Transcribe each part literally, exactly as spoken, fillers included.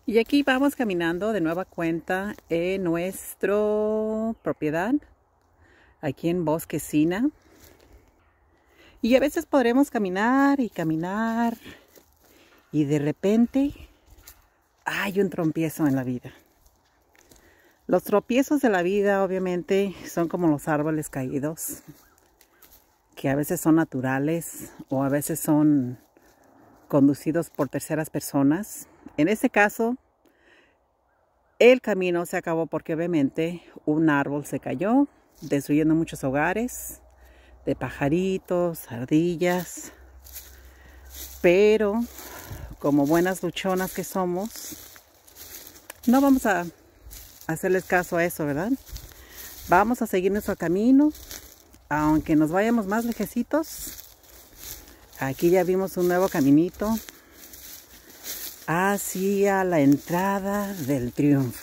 Y aquí vamos caminando de nueva cuenta en nuestra propiedad, aquí en Bosque Sina. Y a veces podremos caminar y caminar y de repente hay un tropiezo en la vida. Los tropiezos de la vida obviamente son como los árboles caídos, que a veces son naturales o a veces son conducidos por terceras personas. En este caso, el camino se acabó porque obviamente un árbol se cayó, destruyendo muchos hogares de pajaritos, ardillas. Pero como buenas luchonas que somos, no vamos a hacerles caso a eso, ¿verdad? Vamos a seguir nuestro camino, aunque nos vayamos más lejecitos. Aquí ya vimos un nuevo caminito hacia la entrada del triunfo.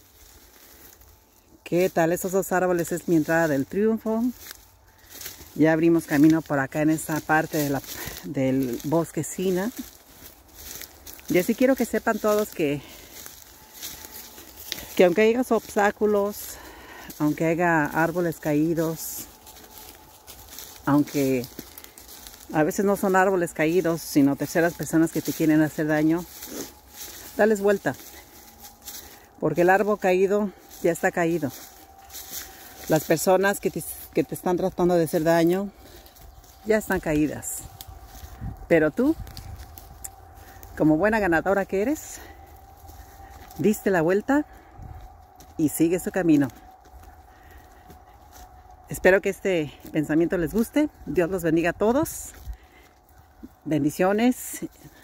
¿Qué tal? Esos dos árboles es mi entrada del triunfo. Ya abrimos camino por acá en esta parte de la, del Bosque Sina. Y así quiero que sepan todos que, que aunque haya obstáculos, aunque haya árboles caídos, aunque a veces no son árboles caídos, sino terceras personas que te quieren hacer daño, dales vuelta. Porque el árbol caído ya está caído. Las personas que te, que te están tratando de hacer daño ya están caídas. Pero tú, como buena ganadora que eres, diste la vuelta y sigues tu camino. Espero que este pensamiento les guste. Dios los bendiga a todos. Bendiciones.